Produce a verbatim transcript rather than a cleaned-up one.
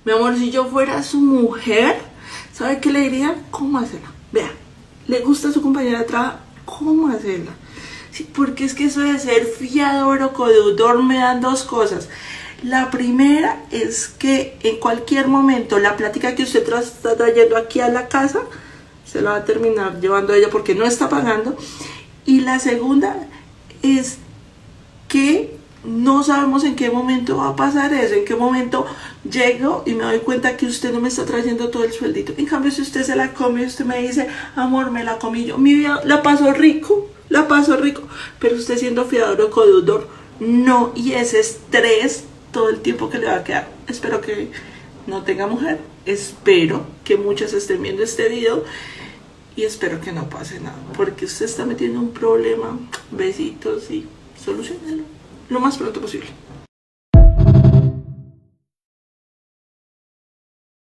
Mi amor, si yo fuera su mujer, ¿sabe qué le diría? ¿Cómo hacerla? Vea, ¿le gusta a su compañera de trabajo? ¿Cómo hacerla? Sí, porque es que eso de ser fiador o codeudor me dan dos cosas. La primera es que en cualquier momento la plática que usted tra está trayendo aquí a la casa se la va a terminar llevando a ella porque no está pagando. Y la segunda es que no sabemos en qué momento va a pasar eso, en qué momento llego y me doy cuenta que usted no me está trayendo todo el sueldito. En cambio, si usted se la come y usted me dice, amor, me la comí yo, mi vida la paso rico, la paso rico, pero usted siendo fiador o codeudor, no, y ese estrés todo el tiempo que le va a quedar. Espero que no tenga mujer, espero que muchas estén viendo este video y espero que no pase nada, porque usted está metiendo un problema. Besitos y solucionenlo lo más pronto posible.